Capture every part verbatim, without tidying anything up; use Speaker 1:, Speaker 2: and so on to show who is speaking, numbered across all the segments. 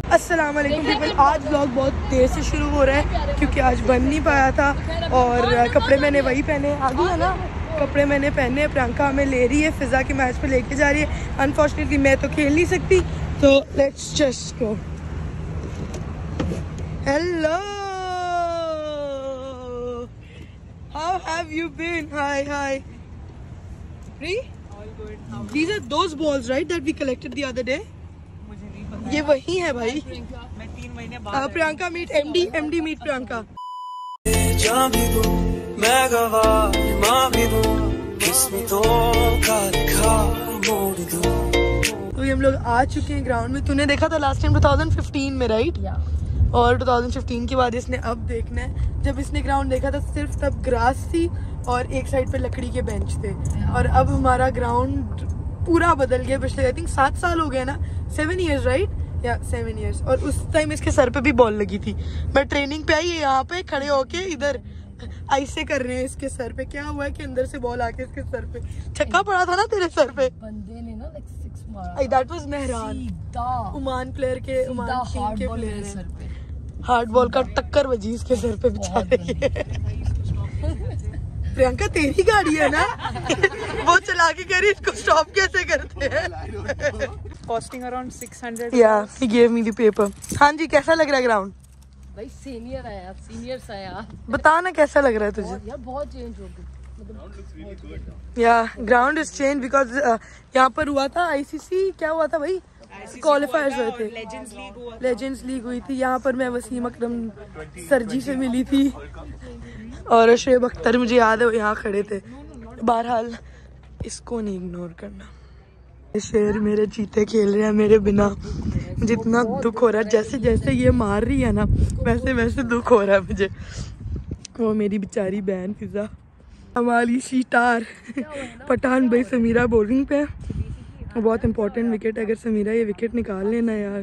Speaker 1: अस्सलाम वालेकुम पीपल। आज व्लॉग बहुत देर से शुरू हो रहा है क्योंकि आज बन नहीं पाया था और कपड़े मैंने वही पहने। आ गई है ना, कपड़े मैंने पहने। प्रियंका हमें ले रही है, फिजा के मैच पे लेके जा रही है। अनफॉर्चुनेटली मैं तो खेल नहीं सकती, तो let's just go. Hello, how have you been? Hi hi. These are those balls, right, that we collected the other day? मुझे नहीं पता। ये वही है भाई। मैं तीन महीने बाद Priyanka meet MD, MD meet Priyanka. मैं गवाह मां भी दूं, किस्मतों का लिखा मोड़ दूं। तो ये हम लोग आ चुके हैं ग्राउंड में। तूने देखा था लास्ट टाइम दो हज़ार पंद्रह में, राइट? yeah. और दो हज़ार पंद्रह के बाद इसने अब देखना है। जब इसने ग्राउंड देखा था सिर्फ तब ग्रास थी और एक साइड पे लकड़ी के बेंच थे, और अब हमारा ग्राउंड पूरा बदल गया। पिछले आई थिंक सात साल हो गए ना, सेवन इयर्स राइट, या सेवन इयर्स। और उस टाइम इसके सर पे भी बॉल लगी थी। मैं ट्रेनिंग पे आई, यहाँ पे खड़े होके इधर ऐसे कर रहे हैं इसके सर पे। क्या हुआ है कि अंदर से बॉल आके इसके सर पे छक्का पड़ा था ना तेरे सर पे।
Speaker 2: बंदे ने ना लाइक सिक्स मारा।
Speaker 1: That was Mehran, Oman player के, ओमान टीम के प्लेयर
Speaker 2: सर पे
Speaker 1: हार्ड बॉल का टक्कर बजी इसके सर पे बेचारे के। प्रियंका तेरी गाड़ी है ना? वो चला के कह रही इसको स्टॉप कैसे करते हैं?
Speaker 3: Costing around six hundred.
Speaker 1: Yeah he gave me the paper. हाँ जी, कैसा लग रहा है ग्राउंड?
Speaker 2: भाई सीनियर आया, सीनियर्स आया।
Speaker 1: बता ना कैसा लग रहा है तुझे?
Speaker 2: यार बहुत चेंज हो गया।
Speaker 1: या ग्राउंड इज चेंज बिकॉज यहाँ पर हुआ था आईसीसी, क्या हुआ था भाई, क्वालिफायर्स हुए थे,
Speaker 3: लेजेंड्स लीग हुआ
Speaker 1: लेजेंड्स लीग हुई थी। यहाँ पर मैं वसीम अकरम सरजी से मिली थी और शोएब अख्तर, मुझे याद है वो यहाँ खड़े थे। बहरहाल इसको नहीं इग्नोर करना। शेर मेरे चीते खेल रहे हैं मेरे बिना। मुझे इतना दुख हो रहा है, जैसे जैसे ये मार रही है ना वैसे वैसे दुख हो रहा है मुझे। वो मेरी बेचारी बहन फिजा, हमारी शीटार पठान भाई समीरा बॉलिंग पे। बहुत इंपॉर्टेंट विकेट, अगर समीरा ये विकेट निकाल लेना यार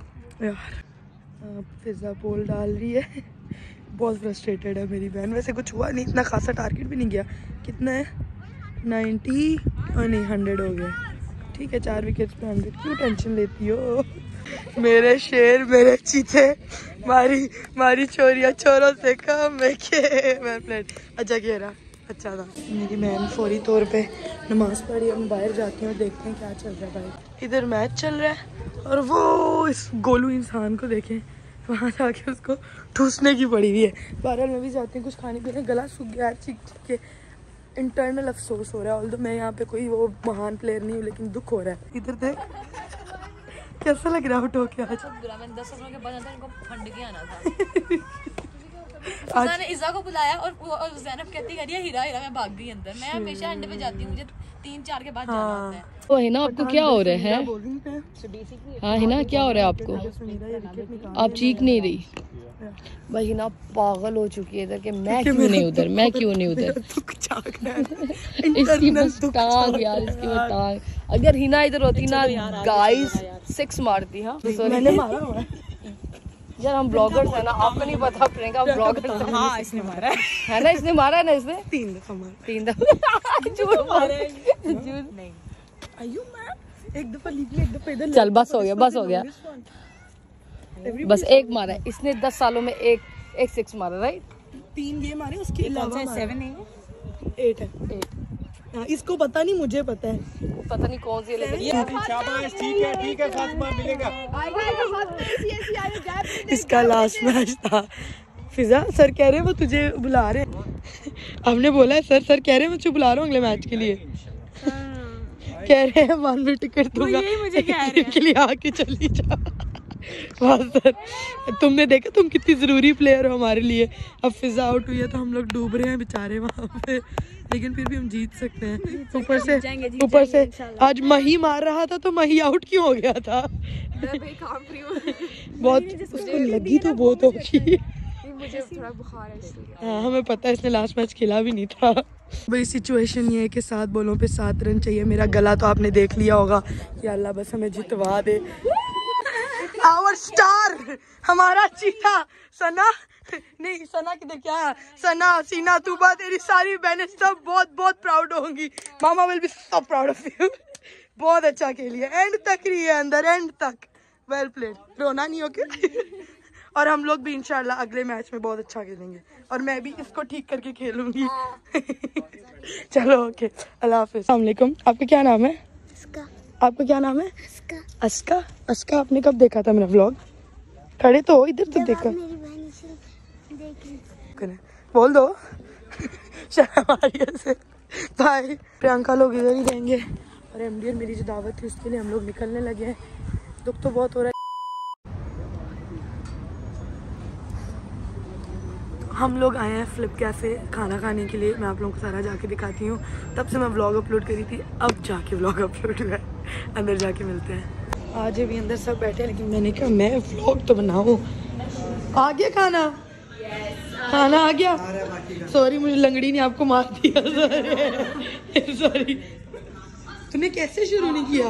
Speaker 1: यार। फिजा बॉल डाल रही है, बहुत फ्रस्ट्रेटेड है मेरी बहन। वैसे कुछ हुआ नहीं, इतना खासा टारगेट भी नहीं गया। कितना है? नाइन्टी और नहीं हंड्रेड हो गया। ठीक है, चार विकेट्स पे हंड्रेड, क्यों टेंशन लेती हो? मेरे शेर मेरे चीते, मारी मारी चोरिया चोरों से कम है के मैं प्लेट। अच्छा घेरा, अच्छा था। मेरी बहन फौरी तौर पे नमाज पढ़ी, हम बाहर जाते हैं और देखते हैं क्या चल रहा है भाई। इधर मैच चल रहा है और वो इस गोलू इंसान को देखें, वहाँ से आके उसको ठूसने की पड़ी हुई है। बहरहाल मैं भी जाती हूँ कुछ खाने पीने। गला सूख गया चीख चीख के, इंटरनल अफसोस हो रहा है। ऑल्दो मैं यहाँ पे कोई वो महान प्लेयर नहीं हूँ, लेकिन दुख हो रहा है। इधर देख कैसा लग रहा है आउट होके आज।
Speaker 2: मैंने दस सालों के बाद इनको फंड के आना था। मैंने इज़ा को बुलाया और और ज़ैनब कहती है हीरा हीरा, मैं भाग गई अंदर। मैं हमेशा अंडे पे जाती हूँ, मुझे तीन चार के बाद जाना होता है। तो है ना, आपको क्या हो रहा है? हाँ है ना, क्या हो रहा है आपको? आप चीख नहीं रही भाई ना, पागल हो चुकी है इधर के। मैं क्यों नहीं उधर, मैं क्यों नहीं उधर? इसकी बस टांग यार, इसकी बस टांग। अगर हिना इधर होती ना गाइस सिक्स मारती। हाँ मैंने मारा हुआ है यार, हम ब्लॉगर्स है ना, आपको नहीं पता प्रियंका ब्लॉगर्स।
Speaker 3: हाँ इसने मारा है,
Speaker 2: है ना, इसने मारा है ना, इसने
Speaker 1: तीन दफा मारा।
Speaker 2: तीन दफा झूठ मारा है, झूठ नहीं।
Speaker 1: आयु मैं एक दफा लीजिए, एक दफा इधर।
Speaker 2: चल बस हो गया, बस हो गया, बस एक मारा है इसने। दस सालों में एक एक सिक्स मारा, राइट?
Speaker 1: तीन ये मारे, उसके अलावा
Speaker 3: सेवन है,
Speaker 1: एट है। एट हाँ, इसको पता नहीं, मुझे पता है।
Speaker 2: पता नहीं कौन सी लगी।
Speaker 3: शाबाश, ठीक है ठीक है, फातिमा मिलेगा।
Speaker 1: इसका लास्ट मैच था। फिजा सर कह रहे हैं वो तुझे बुला रहे हैं। हमने बोला है सर सर कह रहे हैं मैं तुझे बुला रहा हूँ अगले मैच के लिए। कह रहे हैं वन वे टिकट दूंगा, मुझे कह रहे हैं के लिए आके चली जा। वाह सर, तुमने देखा तुम कितनी जरूरी प्लेयर हो हमारे लिए। अब फिजा आउट हुई है तो हम लोग डूब रहे हैं बेचारे वहाँ पे, लेकिन फिर भी हम जीत सकते हैं। ऊपर से ऊपर से आज मही मार रहा था तो मही आउट क्यों हो गया था? बहुत उसको लगी तो बहुत होगी।
Speaker 4: मुझे थोड़ा बुखार है इसलिए।
Speaker 1: हाँ हमें पता है, इसने लास्ट मैच खेला भी नहीं था। भाई सिचुएशन ये है कि सात बॉलों पे सात रन चाहिए। मेरा गला तो आपने देख लिया होगा। या अल्लाह बस हमें जितवा दे। आवर स्टार, हमारा चीता सना, नहीं सना किधर, क्या सना सीना तूबा, तेरी सारी बहनें सब बहुत बहुत प्राउड होंगी। Mama will be so proud of you. बहुत अच्छा खेली है, एंड तक रही है अंदर, एंड तक वेल प्लेड, रोना नहीं ओके। और हम लोग भी इंशाल्लाह अगले मैच में बहुत अच्छा खेलेंगे और मैं भी इसको ठीक करके खेलूंगी। चलो ओके, अल्लाह हाफिज़। अस्सलाम वालेकुम, आपका क्या नाम है? अस्का। आपका क्या नाम है? अस्का। अस्का अस्का आपने कब देखा था मेरा व्लॉग? खड़े तो हो, इधर तो देखा। बोल दो शर्म आ रही है से। बाय। प्रियंका लोग इधर ही रहेंगे और एमडी मेरी जो दावत थी उसके लिए हम लोग निकलने लगे हैं। दुख तो बहुत हो रहा है। हम लोग आए हैं फ्लिप कैफे खाना खाने के लिए। मैं आप लोगों को सारा जाके दिखाती हूँ। तब से मैं व्लॉग अपलोड करी थी, अब जाके व्लॉग अपलोड हुआ है। अंदर जाके मिलते हैं। आज भी अंदर सब बैठे हैं लेकिन मैंने कहा मैं व्लॉग तो बनाऊँ। आ गया खाना? खाना आ गया। सॉरी मुझे लंगड़ी ने आपको मार दिया। Sorry sorry. तूने कैसे शुरू नहीं किया?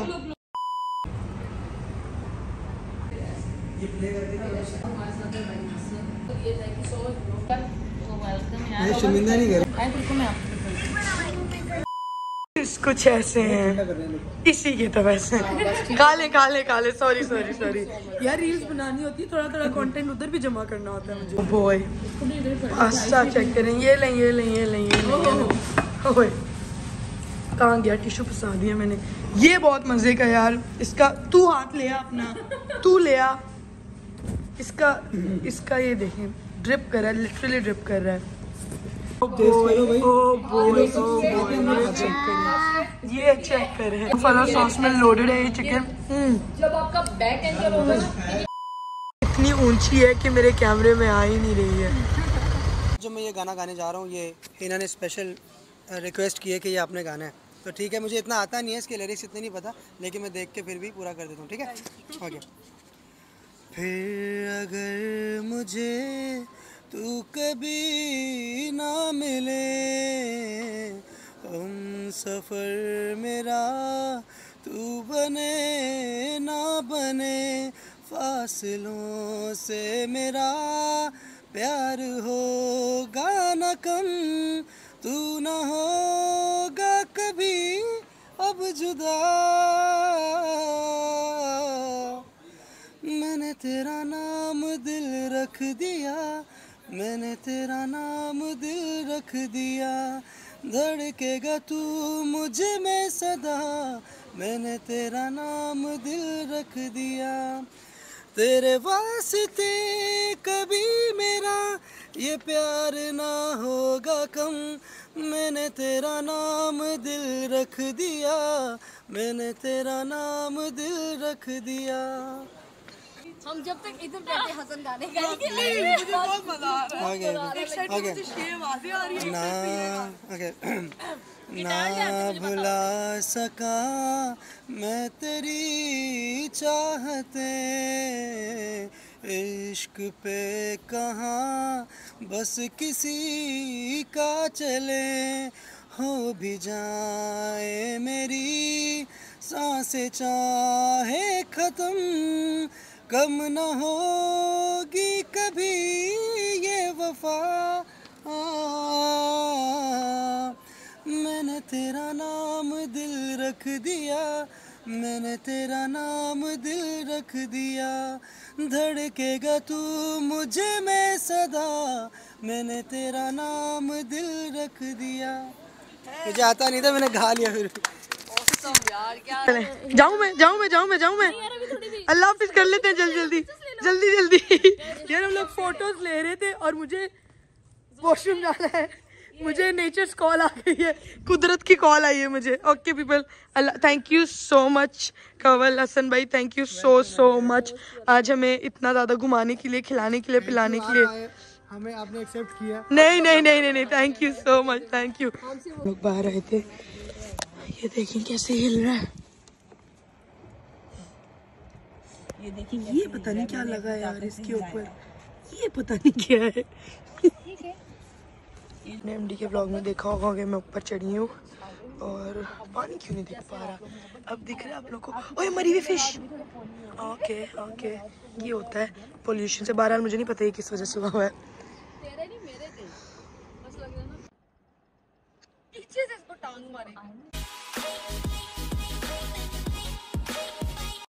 Speaker 3: शर्मिंदा नहीं कर।
Speaker 1: कुछ ऐसे हैं इसी के तो वैसे काले काले काले। सॉरी सॉरी सॉरी यार, रील्स बनानी होती है, थोड़ा थोड़ा कंटेंट उधर भी जमा करना होता है मुझे। बॉय पास्ता चेक करें, ये लें ये लें ये लें ये लें। ओए कहाँ गया? टिश्यू फंसा दिया मैंने। ये बहुत मजे का यार। इसका तू हाथ ले आ अपना, तू ले आ। इसका इसका ये देखें ड्रिप कर रहा है, लिटरली ड्रिप कर रहा है। ओ बोय, ओ बोय, ओ बोय, चेक करें, ये चेक करें। फलो सॉस में लोडेड है ये चिकन।
Speaker 2: जब आपका बैक एंगल होगा ना,
Speaker 1: इतनी ऊंची है कि मेरे कैमरे में आ ही नहीं रही है।
Speaker 5: जो मैं ये गाना गाने जा रहा हूँ, ये हिना ने स्पेशल रिक्वेस्ट की है कि ये आपने गाना है, तो ठीक है। मुझे इतना आता नहीं है, इसके लिरिक्स इतने नहीं पता, लेकिन मैं देख के फिर भी पूरा कर देता हूँ, ठीक है? ओके। फिर अगर मुझे तू कभी ना मिले, हम सफ़र मेरा तू बने ना बने, फासलों से मेरा प्यार होगा न कम, तू न होगा कभी अब जुदा। मैंने तेरा नाम दिल रख दिया, मैंने तेरा नाम दिल रख दिया, धड़केगा तू मुझे में सदा, मैंने तेरा नाम दिल रख दिया। तेरे वास्ते कभी मेरा ये प्यार ना होगा कम, मैंने तेरा नाम दिल रख दिया, मैंने तेरा नाम दिल रख दिया।
Speaker 2: हम जब तक इधर बैठे हसन गाने गाएंगे।
Speaker 1: मुझे बहुत मजा आ रहा है।
Speaker 5: ओके
Speaker 1: एक साइड
Speaker 5: ओके
Speaker 1: मुझे शेर आवाज़ें आ रही है,
Speaker 5: ना ओके ना भुला सका मैं तेरी चाहते, इश्क पे कहाँ बस किसी का चले, हो भी जाए मेरी सांसें चाहे ख़त्म, कम न होगी कभी ये वफा। मैंने तेरा नाम दिल रख दिया, मैंने तेरा नाम दिल रख दिया, धड़केगा तू मुझे में सदा, मैंने तेरा नाम दिल रख दिया। मुझे आता नहीं था, मैंने गा लिया फिर।
Speaker 1: जाऊँ मैं जाऊँ मैं जाऊँ मैं जाऊँ मैं अल्लाह हाफिज कर लेते हैं जल्दी जल्दी जल्दी जल्दी। यार हम लोग फोटोज ले रहे थे और मुझे वॉशरूम जाना है, मुझे नेचर्स कॉल आ गई है, कुदरत की कॉल आई है मुझे। ओके पीपल, अल्लाह thank you so much Kanwal Hasan भाई, thank you so so much. आज हमें इतना ज़्यादा घुमाने के लिए, खिलाने के लिए, पिलाने के लिए
Speaker 5: हमें आपने एक्सेप्ट किया।
Speaker 1: नहीं नहीं नहीं नहीं नहीं thank you so much, thank you. लोग बाहर आए थे, ये देखें कैसे हिल रहा है, ये देखिए, ये पता नहीं क्या लगा है यार इसके ऊपर, ये पता नहीं क्या है। आपने एमडी के ब्लॉग में देखा होगा कि मैं ऊपर चढ़ी हूँ और पानी क्यों नहीं दिख पा रहा, अब दिख रहा है आप लोग को। ओए मरी हुई फिश। ओके ओके, ये होता है पोल्यूशन से। बहरहाल मुझे नहीं पता ये किस वजह से हुआ है।
Speaker 2: तेरे नहीं मेरे थे, बस लग रहा ना पीछे से इसको टांग मारे।